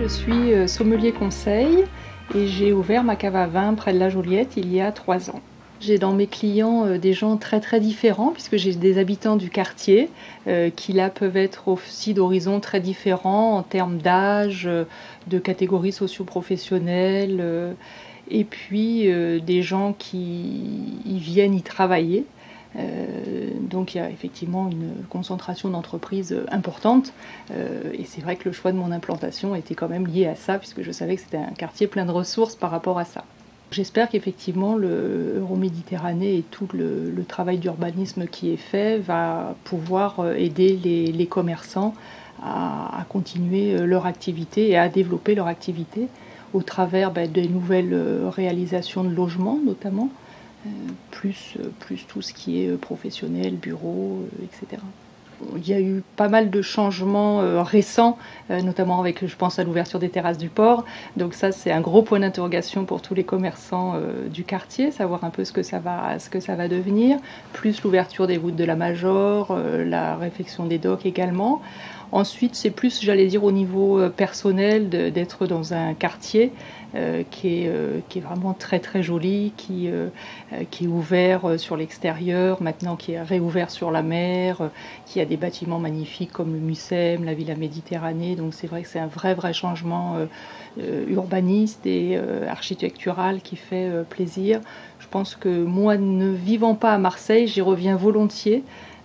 je suis sommelier conseil et j'ai ouvert ma cave à vin près de la Joliette il y a 3 ans. J'ai dans mes clients des gens très différents puisque j'ai des habitants du quartier qui là peuvent être aussi d'horizons très différents en termes d'âge, de catégories socio-professionnelles et puis des gens qui y viennent y travailler. Donc il y a effectivement une concentration d'entreprises importante et c'est vrai que le choix de mon implantation était quand même lié à ça puisque je savais que c'était un quartier plein de ressources par rapport à ça. J'espère qu'effectivement le Euroméditerranée et tout le travail d'urbanisme qui est fait va pouvoir aider les commerçants à continuer leur activité et à développer leur activité au travers des nouvelles réalisations de logements notamment, plus tout ce qui est professionnel, bureau, etc. Il y a eu pas mal de changements récents, notamment avec, je pense, à l'ouverture des terrasses du port. Donc ça, c'est un gros point d'interrogation pour tous les commerçants du quartier, savoir un peu ce que ça va devenir, plus l'ouverture des routes de la Major, la réfection des docks également. Ensuite, c'est plus, j'allais dire, au niveau personnel d'être dans un quartier qui est vraiment très joli, qui est ouvert sur l'extérieur, maintenant qui est réouvert sur la mer, qui a des bâtiments magnifiques comme le Mucem, la Villa Méditerranée. Donc c'est vrai que c'est un vrai changement urbaniste et architectural qui fait plaisir. Je pense que moi, ne vivant pas à Marseille, j'y reviens volontiers.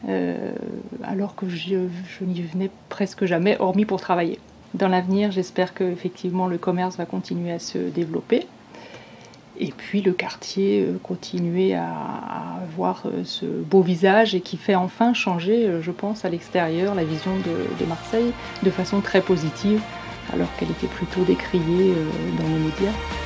Alors que je n'y venais presque jamais, hormis pour travailler. Dans l'avenir, j'espère que effectivement le commerce va continuer à se développer et puis le quartier continuer à avoir ce beau visage et qui fait enfin changer, je pense, à l'extérieur la vision de Marseille de façon très positive alors qu'elle était plutôt décriée dans les médias.